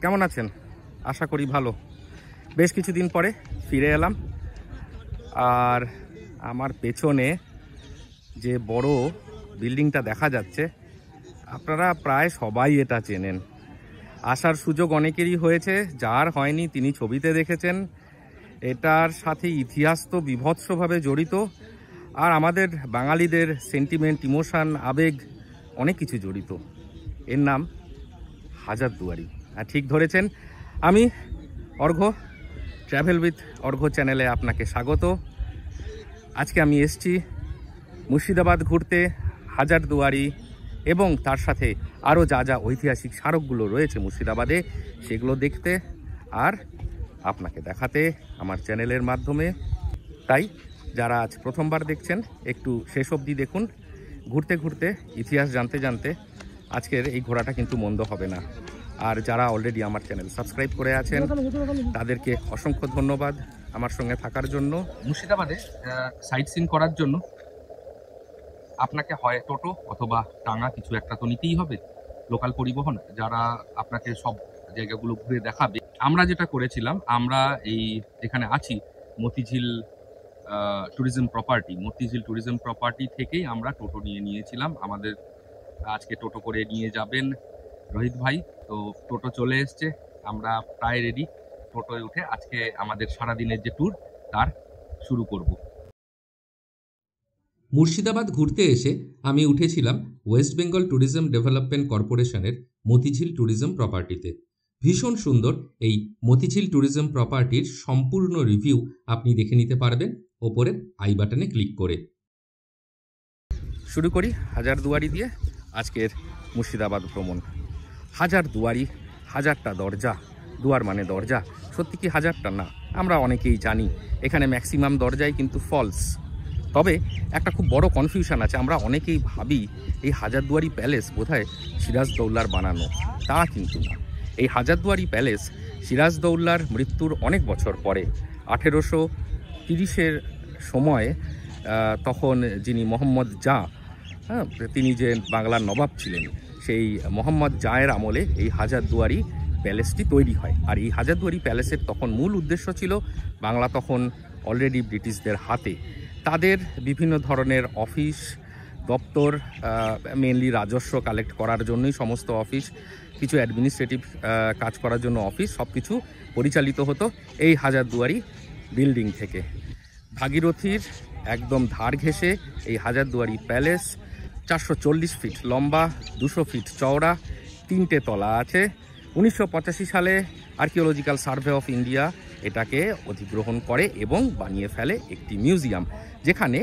কেমন আছেন? আশা করি ভালো। বেশ কিছুদিন পরে ফিরে এলাম। আর আমার পেছনে যে বড় বিল্ডিংটা দেখা যাচ্ছে, আপনারা প্রায় সবাই এটা চেনেন। আসার সুযোগ অনেকেরই হয়েছে, যার হয়নি তিনি ছবিতে দেখেছেন। এটার সাথে ইতিহাস তো বিভৎসভাবে জড়িত, আর আমাদের বাঙালিদের সেন্টিমেন্ট, ইমোশন, আবেগ অনেক কিছু জড়িত। এর নাম হাজারদুয়ারি। আর ঠিক ধরেছেন, আমি অর্ঘ্য, ট্র্যাভেল উইথ অর্ঘ্য চ্যানেলে আপনাকে স্বাগত। আজকে আমি এসছি মুর্শিদাবাদ ঘুরতে, হাজারদুয়ারি এবং তার সাথে আরও যা যা ঐতিহাসিক স্মারকগুলো রয়েছে মুর্শিদাবাদে সেগুলো দেখতে আর আপনাকে দেখাতে আমার চ্যানেলের মাধ্যমে। তাই যারা আজ প্রথমবার দেখছেন একটু শেষ অবধি দেখুন। ঘুরতে ঘুরতে, ইতিহাস জানতে জানতে আজকের এই ঘোরাটা কিন্তু মন্দ হবে না। আর যারা অলরেডি আমার চ্যানেল সাবস্ক্রাইব করে আছেন তাদেরকে অসংখ্য ধন্যবাদ আমার সঙ্গে থাকার জন্য। মুর্শিদাবাদে সাইট সিন করার জন্য আপনাকে হয় টোটো অথবা টাঙা কিছু একটা তো নিতেই হবে, লোকাল পরিবহন, যারা আপনাকে সব জায়গাগুলো ঘুরে দেখাবে। আমরা যেটা করেছিলাম, আমরা এই যেখানে আছি মতিঝিল ট্যুরিজম প্রপার্টি থেকেই আমরা টোটো নিয়েছিলাম। আমাদের আজকে টোটো করে নিয়ে যাবেন রোহিত ভাই। তো টোটো চলে এসছে, আমরা প্রায় রেডি। টোটোয় উঠে আজকে আমাদের সারাদিনের যে ট্যুর তার শুরু করব। মুর্শিদাবাদ ঘুরতে এসে আমি উঠেছিলাম ওয়েস্ট বেঙ্গল ট্যুরিজম ডেভেলপমেন্ট কর্পোরেশনের মতিঝিল ট্যুরিজম প্রপার্টিতে। ভীষণ সুন্দর এই মতিঝিল ট্যুরিজম প্রপার্টির সম্পূর্ণ রিভিউ আপনি দেখে নিতে পারবেন ওপরের আই বাটনে ক্লিক করে। শুরু করি হাজারদুয়ারি দিয়ে আজকের মুর্শিদাবাদ ভ্রমণ। হাজারদুয়ারি, হাজারটা দরজা, দুয়ার মানে দরজা, সত্যি কি হাজারটা? না, আমরা অনেকেই জানি এখানে ম্যাক্সিমাম দরজাই কিন্তু ফলস। তবে একটা খুব বড় কনফিউশন আছে, আমরা অনেকেই ভাবি এই হাজারদুয়ারি প্যালেস বোধহয় সিরাজদৌল্লার বানানো। তা কিন্তু না। এই হাজারদুয়ারি প্যালেস সিরাজদৌল্লার মৃত্যুর অনেক বছর পরে 1830-এর সময়, তখন যিনি মোহাম্মদ জাঁ, তিনি যে বাংলার নবাব ছিলেন, সেই মোহাম্মদ জাঁয়ের আমলে এই হাজারদুয়ারি প্যালেসটি তৈরি হয়। আর এই হাজারদুয়ারি প্যালেসের তখন মূল উদ্দেশ্য ছিল, বাংলা তখন অলরেডি ব্রিটিশদের হাতে, তাদের বিভিন্ন ধরনের অফিস দপ্তর, মেনলি রাজস্ব কালেক্ট করার জন্যই সমস্ত অফিস, কিছু অ্যাডমিনিস্ট্রেটিভ কাজ করার জন্য অফিস, সব কিছু পরিচালিত হতো এই হাজারদুয়ারি বিল্ডিং থেকে। ভাগীরথীর একদম ধার ঘেঁষে এই হাজারদুয়ারি প্যালেস 440 ফিট লম্বা, 200 ফিট চওড়া, 3টে তলা আছে। 1985 সালে আর্কিওলজিক্যাল সার্ভে অফ ইন্ডিয়া এটাকে অধিগ্রহণ করে এবং বানিয়ে ফেলে একটি মিউজিয়াম, যেখানে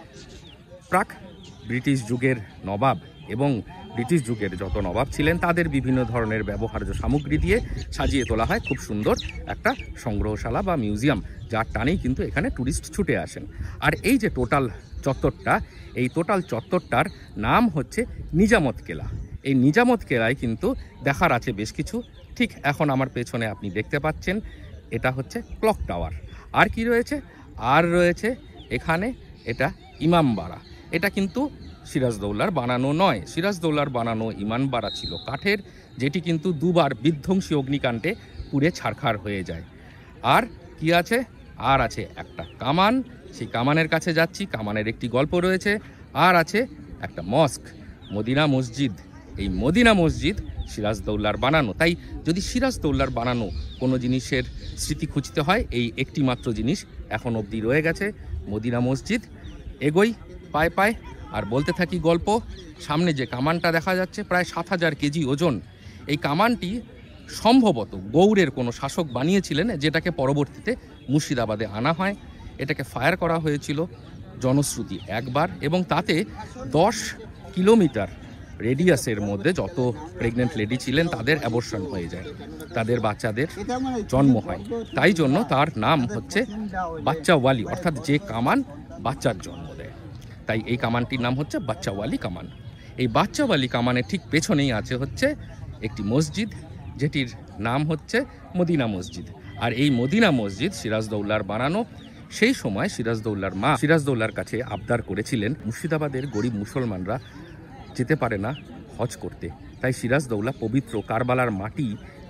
প্রাক ব্রিটিশ যুগের নবাব এবং ব্রিটিশ যুগের যত নবাব ছিলেন তাদের বিভিন্ন ধরনের ব্যবহার্য সামগ্রী দিয়ে সাজিয়ে তোলা হয় খুব সুন্দর একটা সংগ্রহশালা বা মিউজিয়াম, যার টানেই কিন্তু এখানে ট্যুরিস্ট ছুটে আসেন। আর এই যে টোটাল চত্বরটা, এই টোটাল চত্বরটার নাম হচ্ছে নিজামত কেলা। এই নিজামত কেলায় কিন্তু দেখার আছে বেশ কিছু। ঠিক এখন আমার পেছনে আপনি দেখতে পাচ্ছেন, এটা হচ্ছে ক্লক টাওয়ার। আর কি রয়েছে? আর রয়েছে এখানে এটা ইমামবাড়া। এটা কিন্তু সিরাজদৌল্লার বানানো নয়, সিরাজদৌল্লার বানানো ইমামবাড়া ছিল কাঠের, যেটি কিন্তু দুবার বিধ্বংসী অগ্নিকাণ্ডে পুড়ে ছারখার হয়ে যায়। আর কি আছে? আর আছে একটা কামান, সেই কামানের কাছে যাচ্ছি, কামানের একটি গল্প রয়েছে। আর আছে একটা মস্ক, মদিনা মসজিদ। এই মদিনা মসজিদ সিরাজদৌল্লার বানানো। তাই যদি সিরাজদৌল্লার বানানো কোনো জিনিসের স্মৃতি খুঁজতে হয়, এই একটি মাত্র জিনিস এখন অবধি রয়ে গেছে, মদিনা মসজিদ। এগোই পায়ে পায়ে আর বলতে থাকি গল্প। সামনে যে কামানটা দেখা যাচ্ছে প্রায় 7000 কেজি ওজন। এই কামানটি সম্ভবত গৌড়ের কোনো শাসক বানিয়েছিলেন, যেটাকে পরবর্তীতে মুর্শিদাবাদে আনা হয়। এটাকে ফায়ার করা হয়েছিল জনশ্রুতি একবার, এবং তাতে 10 কিলোমিটার রেডিয়াসের মধ্যে যত প্রেগনেন্ট লেডি ছিলেন তাদের অ্যাবর্শন হয়ে যায়, তাদের বাচ্চাদের জন্ম হয়। তাই জন্য তার নাম হচ্ছে বাচ্চাওয়ালি, অর্থাৎ যে কামান বাচ্চার জন্ম দেয়। তাই এই কামানটির নাম হচ্ছে বাচ্চাওয়ালি কামান। এই বাচ্চাওয়ালি কামানের ঠিক পেছনেই আছে হচ্ছে একটি মসজিদ, যেটির নাম হচ্ছে মদিনা মসজিদ। আর এই মদিনা মসজিদ সিরাজদৌল্লার বানানো। সেই সময় সিরাজদৌল্লার মা সিরাজদৌল্লার কাছে আবদার করেছিলেন, মুর্শিদাবাদের গরিব মুসলমানরা যেতে পারে না হজ করতে, তাই সিরাজদৌল্লা পবিত্র কারবালার মাটি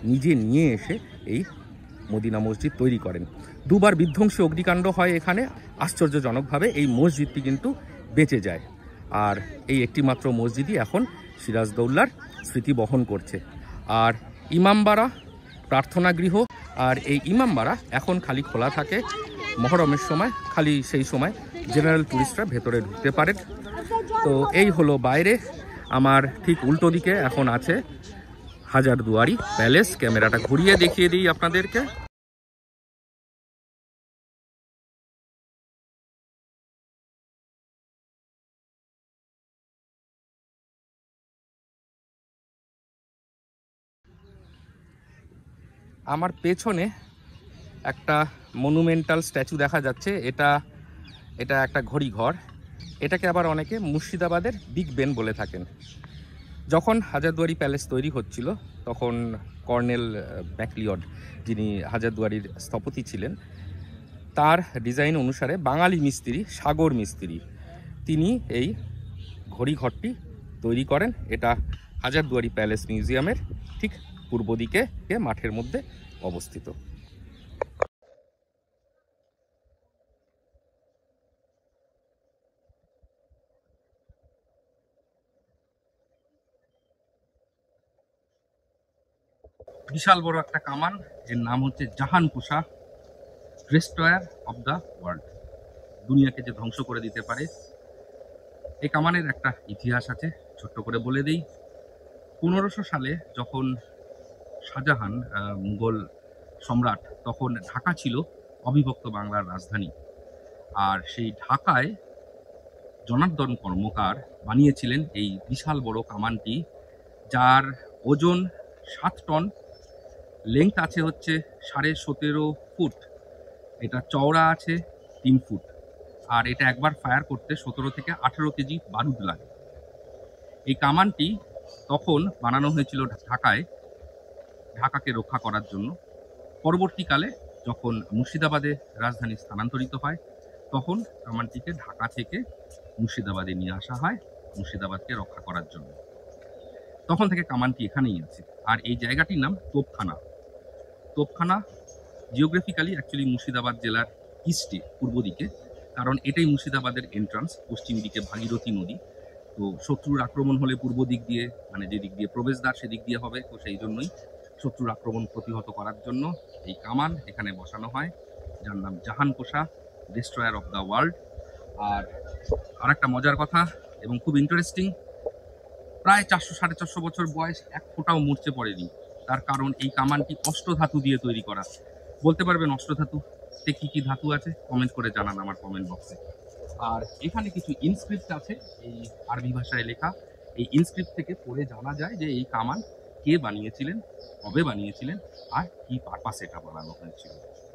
নিজে নিয়ে এসে এই মদিনা মসজিদ তৈরি করেন। দুবার বিধ্বংসী অগ্নিকাণ্ড হয় এখানে, আশ্চর্যজনকভাবে এই মসজিদটি কিন্তু বেঁচে যায়। আর এই একটিমাত্র মসজিদই এখন সিরাজদৌল্লার স্মৃতি বহন করছে। আর ইমামবাড়া প্রার্থনা গৃহ, আর এই ইমামবাড়া এখন খালি খোলা থাকে মহরমের সময়, খালি সেই সময় জেনারেল ট্যুরিস্টরা ভেতরে ঢুকতে পারেন। তো এই হলো বাইরে। আমার ঠিক উল্টো দিকে এখন আছে হাজারদুয়ারি প্যালেস। ক্যামেরাটা ঘুরিয়ে দেখিয়ে দিই আপনাদেরকে। আমার পেছনে একটা মনুমেন্টাল স্ট্যাচু দেখা যাচ্ছে, এটা একটা ঘড়িঘর। এটাকে আবার অনেকে মুর্শিদাবাদের বিগ বেন বলে থাকেন। যখন হাজারদুয়ারি প্যালেস তৈরি হচ্ছিল তখন কর্নেল ম্যাকলিওড, যিনি হাজারদুয়ারির স্থপতি ছিলেন, তার ডিজাইন অনুসারে বাঙালি মিস্ত্রি সাগর মিস্ত্রি তিনি এই ঘড়িঘরটি তৈরি করেন। এটা হাজারদুয়ারি প্যালেস মিউজিয়ামের ঠিক পূর্ব দিকে মাঠের মধ্যে অবস্থিত। বিশাল বড় একটা কামান, এর নাম হচ্ছে Jahanpusha, destroyer of the world. দুনিয়াকে যে ধ্বংস করে দিতে পারে। এই কামানের একটা ইতিহাস আছে, ছোট্ট করে বলে দিই। 1500 সালে যখন শাহজাহান মুঘল সম্রাট, তখন ঢাকা ছিল অবিভক্ত বাংলার রাজধানী। আর সেই ঢাকায় জনার্দন কর্মকার বানিয়েছিলেন এই বিশাল বড় কামানটি, যার ওজন 7 টন, লেংথ আছে হচ্ছে 17.5 ফুট, এটা চওড়া আছে 3 ফুট। আর এটা একবার ফায়ার করতে 17 থেকে 18 কেজি বারুদ লাগে। এই কামানটি তখন বানানো হয়েছিল ঢাকাকে রক্ষা করার জন্য। পরবর্তীকালে যখন মুর্শিদাবাদে রাজধানী স্থানান্তরিত হয়, তখন কামানটিকে ঢাকা থেকে মুর্শিদাবাদে নিয়ে আসা হয় মুর্শিদাবাদকে রক্ষা করার জন্য। তখন থেকে কামানটি এখানেই আছে। আর এই জায়গাটির নাম তোপখানা জিওগ্রাফিক্যালি অ্যাকচুয়ালি মুর্শিদাবাদ জেলার ইস্টে, পূর্ব দিকে, কারণ এটাই মুর্শিদাবাদের এন্ট্রান্স। পশ্চিম দিকে ভাগীরথী নদী, তো শত্রুর আক্রমণ হলে পূর্ব দিক দিয়ে, মানে যে দিক দিয়ে প্রবেশদ্বার সেদিক দিয়ে হবে, তো সেই জন্যই শত্রুর আক্রমণ প্রতিহত করার জন্য এই কামান এখানে বসানো হয়, যার নাম Jahanposha, destroyer of the world. আর একটা মজার কথা এবং খুব ইন্টারেস্টিং, প্রায় 400-450 বছর বয়স, এক ফোঁটাও মরচে পড়েনি। তার কারণ এই কামানটি অষ্টধাতু দিয়ে তৈরি করা। বলতে পারবেন অষ্টধাতুতে কি কি ধাতু আছে? কমেন্ট করে জানান আমার কমেন্ট বক্সে। আর এখানে কিছু ইনস্ক্রিপ্ট আছে এই আরবি ভাষায় লেখা। এই ইনস্ক্রিপ্ট থেকে পড়ে জানা যায় যে এই কামান কে বানিয়েছিলেন, কবে বানিয়েছিলেন, আর কি পারপাসে এটা বানানো হয়েছিল।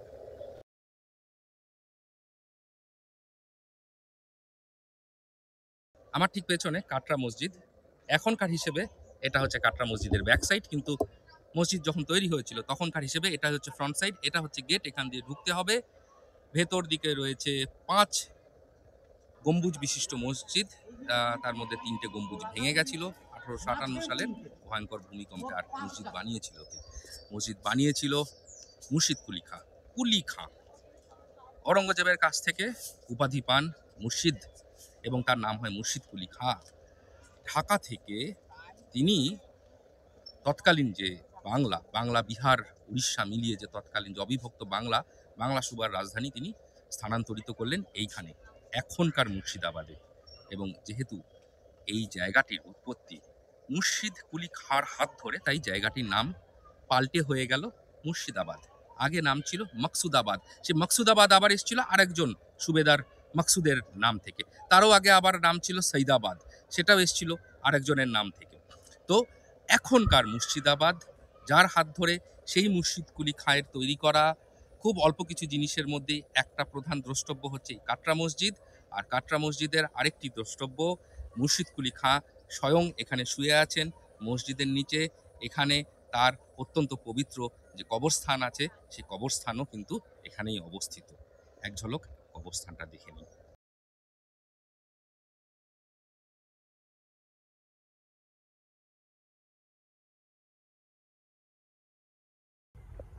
আমার ঠিক পেছনে কাটরা মসজিদ। এখনকার হিসেবে এটা হচ্ছে কাটরা মসজিদের ব্যাক সাইড, কিন্তু মসজিদ যখন তৈরি হয়েছিল তখনকার হিসেবে এটা হচ্ছে ফ্রন্ট সাইড। এটা হচ্ছে গেট, এখান দিয়ে ঢুকতে হবে। ভেতর দিকে রয়েছে 5 গম্বুজ বিশিষ্ট মসজিদ, তার মধ্যে 3টে গম্বুজ ভেঙে গেছিল 1858 সালের ভয়ঙ্কর ভূমিকম্পে। আর মসজিদ বানিয়েছিল মুর্শিদ কুলি খাঁ। অরঙ্গজেবের কাছ থেকে উপাধি পান মুর্শিদ এবং তার নাম হয় মুর্শিদ কুলি খাঁ। ঢাকা থেকে তিনি তৎকালীন যে বাংলা বিহার উড়িষ্যা মিলিয়ে যে তৎকালীন যে অবিভক্ত বাংলা সুবার রাজধানী তিনি স্থানান্তরিত করলেন এইখানে, এখনকার মুর্শিদাবাদে। এবং যেহেতু এই জায়গাটির উৎপত্তি মুর্শিদ কুলি খাঁর হাত ধরে, তাই জায়গাটির নাম পাল্টে হয়ে গেল মুর্শিদাবাদ। আগে নাম ছিল মকসুদাবাদ। সে মকসুদাবাদ আবার এসেছিল আরেকজন সুবেদার মকসুদের নাম থেকে। তারও আগে আবার নাম ছিল সৈদাবাদ, সেটাও এসেছিল আরেকজনের নাম থেকে। তো এখনকার মুর্শিদাবাদ, যার হাত ধরে সেই মুর্শিদ কুলি খাঁয়ের তৈরি করা খুব অল্প কিছু জিনিসের মধ্যে একটা প্রধান দ্রষ্টব্য হচ্ছে কাটরা মসজিদ। আর কাটরা মসজিদের আরেকটি দ্রষ্টব্য, মুর্শিদ কুলি খাঁ স্বয়ং এখানে শুয়ে আছেন মসজিদের নিচে। এখানে তার অত্যন্ত পবিত্র যে কবরস্থান আছে, সেই কবরস্থানও কিন্তু এখানেই অবস্থিত। এক ঝলক কবরস্থানটা দেখে নিন।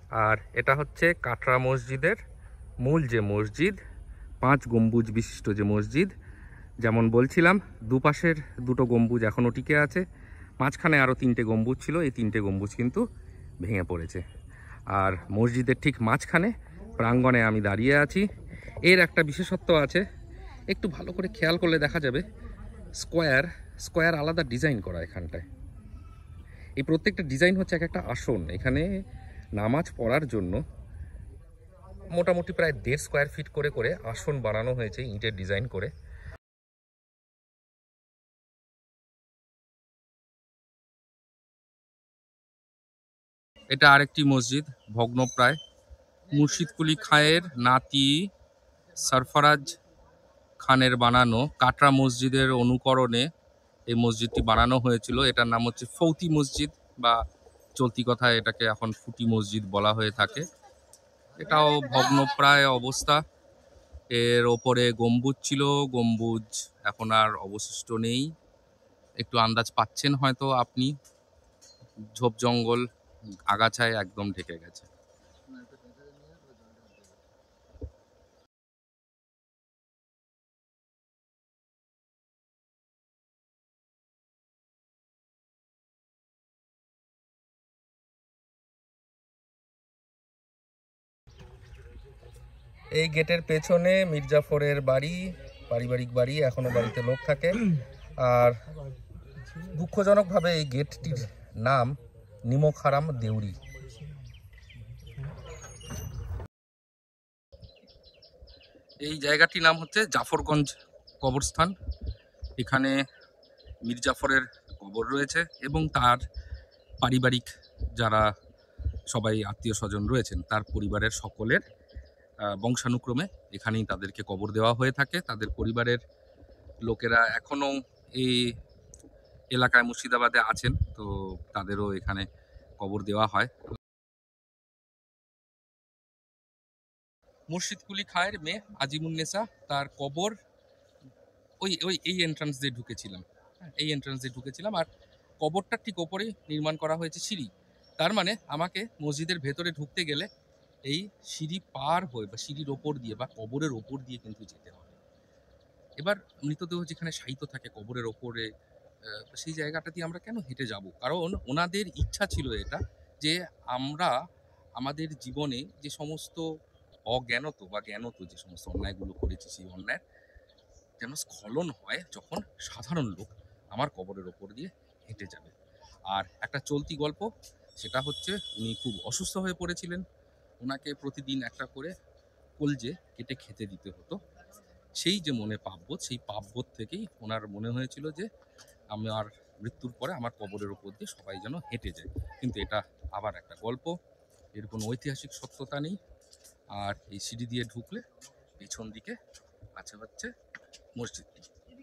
আর এটা হচ্ছে কাটরা মসজিদের মূল যে মসজিদ, 5 গম্বুজ বিশিষ্ট যে মসজিদ। যেমন বলছিলাম, দুপাশের দুটো গম্বুজ এখনও টিকে আছে, মাঝখানে আরও 3টে গম্বুজ ছিল, এই 3টে গম্বুজ কিন্তু ভেঙে পড়েছে। আর মসজিদের ঠিক মাঝখানে প্রাঙ্গণে আমি দাঁড়িয়ে আছি। এর একটা বিশেষত্ব আছে, একটু ভালো করে খেয়াল করলে দেখা যাবে স্কোয়ার আলাদা ডিজাইন করা এখানটায়। এই প্রত্যেকটা ডিজাইন হচ্ছে এক একটা আসন। এখানে নামাজ পড়ার জন্য মোটামুটি প্রায় 1.5 স্কোয়ার ফিট করে করে আসন বানানো হয়েছে ইটের ডিজাইন করে। এটা আরেকটি মসজিদ, ভগ্নপ্রায়। মুর্শিদ কুলি খাঁয়ের নাতি সরফরাজ খানের বানানো কাটরা মসজিদের অনুকরণে এই মসজিদটি বানানো হয়েছিল। এটার নাম হচ্ছে ফৌতি মসজিদ, বা চলতি কথায় এটাকে এখন ফুটি মসজিদ বলা হয়ে থাকে। এটাও ভগ্নপ্রায় অবস্থা। এর ওপরে গম্বুজ ছিল, গম্বুজ এখন আর অবশিষ্ট নেই। একটু আন্দাজ পাচ্ছেন হয়তো আপনি, ঝোপ জঙ্গল আগাছায় একদম ঢেকে গেছে। এই গেটের পেছনে মির্জাফরের বাড়ি, পারিবারিক বাড়ি, এখনো বাড়িতে লোক থাকে। আর দুঃখজনকভাবে এই গেটটির নাম নিমখারাম দেউরি। এই জায়গাটির নাম হচ্ছে জাফরগঞ্জ কবরস্থান। এখানে মির্জাফরের কবর রয়েছে এবং তার পারিবারিক যারা সবাই আত্মীয় স্বজন রয়েছেন, তার পরিবারের সকলের বংশানুক্রমে এখানেই তাদেরকে কবর দেওয়া হয়ে থাকে। তাদের পরিবারের লোকেরা এখনও এই এলাকায় মুর্শিদাবাদে আছেন, তো তাদেরও এখানে কবর দেওয়া হয়। মুর্শিদ কুলি খাঁয়ের মেয়ে আজিমুন্নেসা, তার কবর এই এন্ট্রান্স দিয়ে ঢুকেছিলাম, এই এন্ট্রান্স দিয়ে ঢুকেছিলাম। আর কবরটার ঠিক ওপরেই নির্মাণ করা হয়েছে সিঁড়ি। তার মানে আমাকে মসজিদের ভেতরে ঢুকতে গেলে এই সিঁড়ি পার হয়ে বা সিঁড়ির ওপর দিয়ে বা কবরের ওপর দিয়ে কিন্তু যেতে হবে। এবার মৃতদেহ যেখানে শায়িত থাকে কবরের ওপরে, সেই জায়গাটা দিয়ে আমরা কেন হেঁটে যাব? কারণ ওনাদের ইচ্ছা ছিল এটা, যে আমরা আমাদের জীবনে যে সমস্ত অজ্ঞানত বা জ্ঞানত যে সমস্ত অন্যায়গুলো করেছি, সেই অন্যায় যেন স্খলন হয় যখন সাধারণ লোক আমার কবরের ওপর দিয়ে হেঁটে যাবে। আর একটা চলতি গল্প, সেটা হচ্ছে উনি খুব অসুস্থ হয়ে পড়েছিলেন। ওনাকে প্রতিদিন একটা করে কলজে কেটে খেতে দিতে হতো। সেই যে মনে পাপবোধ, সেই পাপবোধ থেকেই ওনার মনে হয়েছিল যে আমার মৃত্যুর পরে আমার কবরের ওপর দিয়ে সবাই যেন হেঁটে যায়। কিন্তু এটা আবার একটা গল্প, এর কোনো ঐতিহাসিক সত্যতা নেই। আর এই সিঁড়ি দিয়ে ঢুকলে পেছন দিকে আছে হচ্ছে মসজিদটি।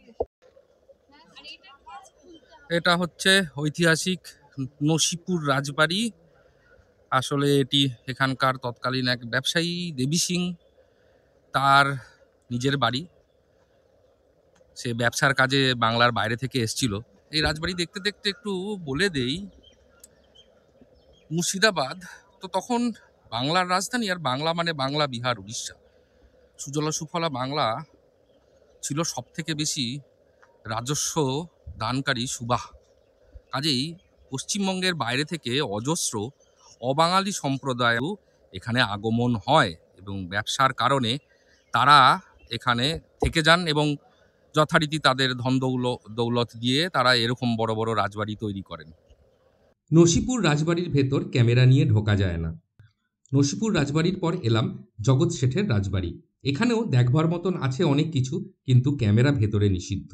এটা হচ্ছে ঐতিহাসিক নসিপুর রাজবাড়ি। আসলে এটি এখানকার তৎকালীন এক ব্যবসায়ী দেবী সিং তার নিজের বাড়ি। সে ব্যবসার কাজে বাংলার বাইরে থেকে এসছিল। এই রাজবাড়ি দেখতে দেখতে একটু বলে দেই, মুর্শিদাবাদ তো তখন বাংলার রাজধানী, আর বাংলা মানে বাংলা, বিহার, উড়িষ্যা। সুজলা সুফলা বাংলা ছিল সব থেকে বেশি রাজস্ব দানকারী সুবাহ। কাজেই পশ্চিমবঙ্গের বাইরে থেকে অজস্র অবাঙালি সম্প্রদায়ও এখানে আগমন হয় এবং ব্যবসার কারণে তারা এখানে থেকে যান এবং যথারীতি তাদের ধন দৌলত দিয়ে তারা এরকম বড় বড় রাজবাড়ি তৈরি করেন। নসিপুর রাজবাড়ির ভেতর ক্যামেরা নিয়ে ঢোকা যায় না। নসিপুর রাজবাড়ির পর এলাম জগৎ শেঠের রাজবাড়ি। এখানেও দেখবার মতন আছে অনেক কিছু, কিন্তু ক্যামেরা ভেতরে নিষিদ্ধ।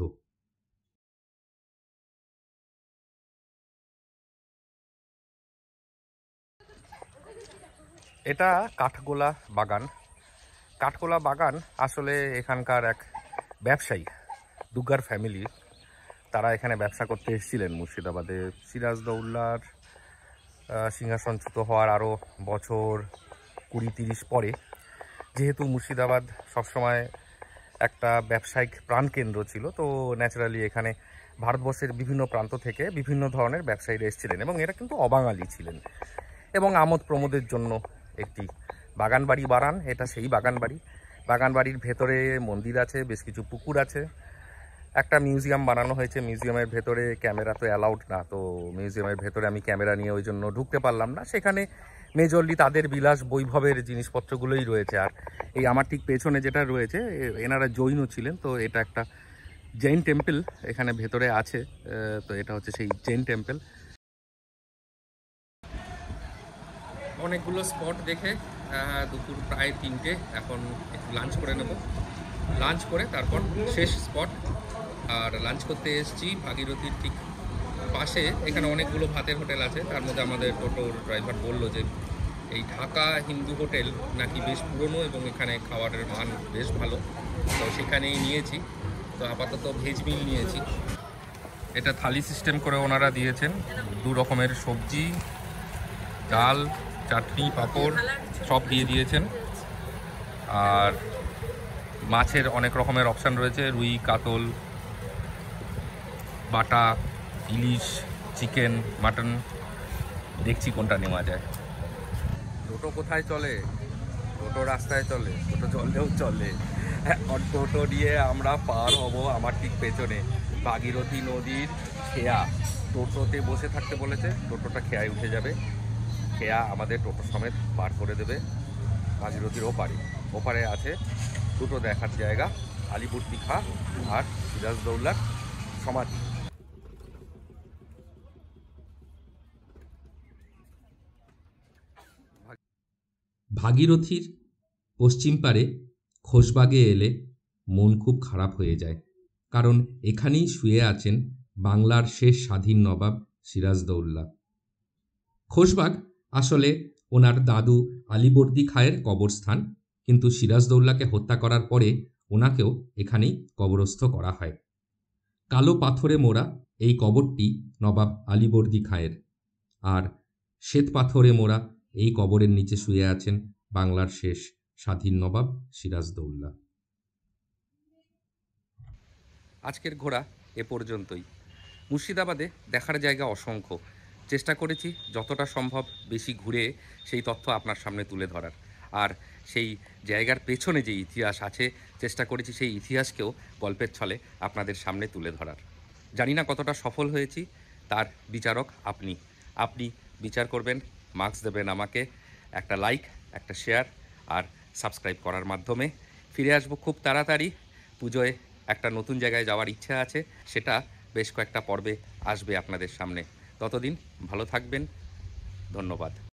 এটা কাঠগোলা বাগান। কাঠগোলা বাগান আসলে এখানকার এক ব্যবসায়ী, দুগ্গার ফ্যামিলি, তারা এখানে ব্যবসা করতে এসেছিলেন মুর্শিদাবাদে। সিরাজদৌল্লার সিংহাসনচ্যুত হওয়ার আরও বছর 20-30 পরে, যেহেতু মুর্শিদাবাদ সবসময় একটা ব্যবসায়িক প্রাণকেন্দ্র ছিল, তো ন্যাচারালি এখানে ভারতবর্ষের বিভিন্ন প্রান্ত থেকে বিভিন্ন ধরনের ব্যবসায়ীরা এসেছিলেন এবং এরা কিন্তু অবাঙালি ছিলেন এবং আমোদ প্রমোদের জন্য একটি বাগানবাড়ি বানান, এটা সেই বাগানবাড়ি। বাগানবাড়ির ভেতরে মন্দির আছে, বেশ কিছু পুকুর আছে, একটা মিউজিয়াম বানানো হয়েছে। মিউজিয়ামের ভেতরে ক্যামেরা তো অ্যালাউড না, তো মিউজিয়ামের ভেতরে আমি ক্যামেরা নিয়ে ওই জন্য ঢুকতে পারলাম না। সেখানে মেজরলি তাদের বিলাস বৈভবের জিনিসপত্রগুলোই রয়েছে। আর এই আমার ঠিক পেছনে যেটা রয়েছে, এনারা জৈন ছিলেন, তো এটা একটা জৈন টেম্পল এখানে ভেতরে আছে। তো এটা হচ্ছে সেই জৈন টেম্পল। অনেকগুলো স্পট দেখে দুপুর প্রায় 3টে, এখন একটু লাঞ্চ করে নেব। লাঞ্চ করে তারপর শেষ স্পট। আর লাঞ্চ করতে এসেছি ভাগীরথীর ঠিক পাশে। এখানে অনেকগুলো ভাতের হোটেল আছে, তার মধ্যে আমাদের টোটোর ড্রাইভার বলল যে এই ঢাকা হিন্দু হোটেল নাকি বেশ পুরনো এবং এখানে খাবারের মান বেশ ভালো, তো সেখানেই নিয়েছি। তো আপাতত ভেজ মিল নিয়েছি। এটা থালি সিস্টেম করে ওনারা দিয়েছেন, 2 রকমের সবজি, ডাল, চাটনি, পাঁপড় সব দিয়ে দিয়েছেন। আর মাছের অনেক রকমের অপশান রয়েছে, রুই, কাতল, বাটা, ইলিশ, চিকেন, মাটন। দেখছি কোনটা নেওয়া যায়। টোটো কোথায় চলে? টোটো রাস্তায় চলে, টোটো চললেও চলে। টোটো নিয়ে আমরা পার হব আমার ঠিক পেছনে ভাগীরথী নদীর খেয়া। টোটোতে বসে থাকতে বলেছে, টোটোটা খেয়ায় উঠে যাবে। খেয়া আমাদের টোটো সমেত পার করে দেবে ভাগীরথীর ওপারে। ওপারে আছে দুটো দেখার জায়গা, আলিপুর দীঘা আর সিরাজদৌল্লার সমাধি। ভাগীরথীর পশ্চিম পারে খোশবাগে এলে মন খুব খারাপ হয়ে যায়, কারণ এখানেই শুয়ে আছেন বাংলার শেষ স্বাধীন নবাব সিরাজদৌল্লা। খোশবাগ আসলে ওনার দাদু আলীবর্দী খাঁয়ের কবরস্থান, কিন্তু সিরাজদৌল্লাকে হত্যা করার পরে ওনাকেও এখানেই কবরস্থ করা হয়। কালো পাথরে মোড়া এই কবরটি নবাব আলীবর্দী খাঁয়ের, আর শ্বেত পাথরে মোড়া এই কবরের নিচে শুয়ে আছেন বাংলার শেষ স্বাধীন নবাব সিরাজদৌল্লা। আজকের ঘোরা এ পর্যন্তই। মুর্শিদাবাদে দেখার জায়গা অসংখ্য। চেষ্টা করেছি যতটা সম্ভব বেশি ঘুরে সেই তথ্য আপনার সামনে তুলে ধরার। আর সেই জায়গার পেছনে যে ইতিহাস আছে, চেষ্টা করেছি সেই ইতিহাসকেও গল্পের ছলে আপনাদের সামনে তুলে ধরার। জানি না কতটা সফল হয়েছি, তার বিচারক আপনি। আপনি বিচার করবেন, মার্কস দেবেন আমাকে একটা লাইক, একটা শেয়ার আর সাবস্ক্রাইব করার মাধ্যমে। ফিরে আসবো খুব তাড়াতাড়ি। পুজোয় একটা নতুন জায়গায় যাওয়ার ইচ্ছা আছে, সেটা বেশ কয়েকটা পর্বে আসবে আপনাদের সামনে। ততদিন ভালো থাকবেন। ধন্যবাদ।